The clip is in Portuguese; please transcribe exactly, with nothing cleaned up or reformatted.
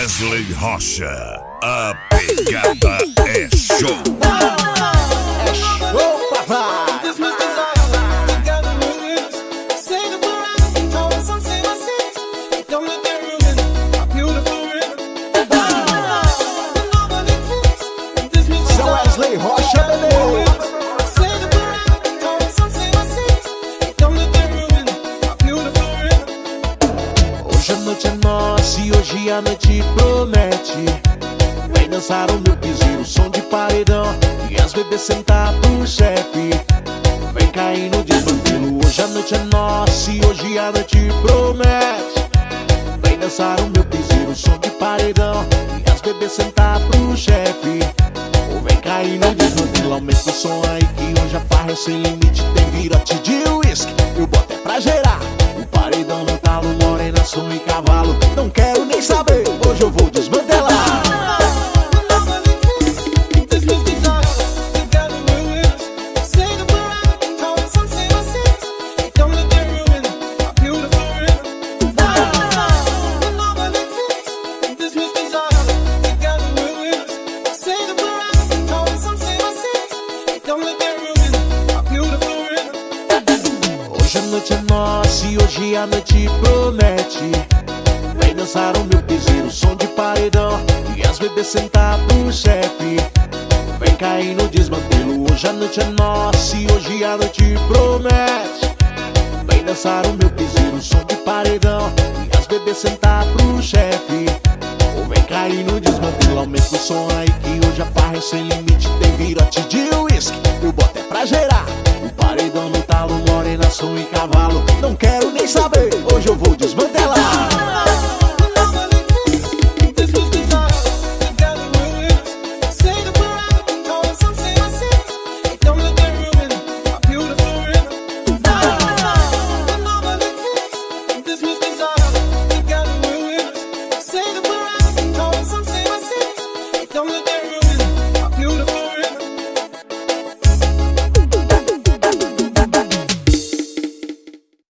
Wesley Rocha, a pegada é show. É show, papai. Seu Wesley Rocha, bebê. Hoje a noite é nossa e hoje a noite promete. Vem dançar o meu piseiro, som de paredão, e as bebês sentar pro chefe. Vem cair no desmantelo. Hoje a noite é nossa e hoje a noite promete. Vem dançar o meu piseiro, som de paredão, e as bebês sentar pro chefe. Ou vem cair no desmantelo. Aumenta o som aí que hoje a farra é sem limite. Tem virote de uísque, eu boto é pra gerar. O paredão no talo, morena, som e cavalo. Não quero nem saber, hoje eu vou desmantelar. Hoje a noite é nossa e hoje a noite promete. Vem dançar o meu piseiro, som de paredão, e as bebês sentar pro chefe. Vem cair no desmantelo. Hoje a noite é nossa e hoje a noite promete. Vem dançar o meu piseiro, som de paredão, e as bebês sentar pro chefe. Ou vem cair no desmantelo. Aumenta o som aí que hoje a farra é sem limite. Tem virote de uísque, eu boto é pra gerar. O paredão no talo, morena, som e cavalo. Não quero nem saber, hoje eu vou desmantelar. This was desire.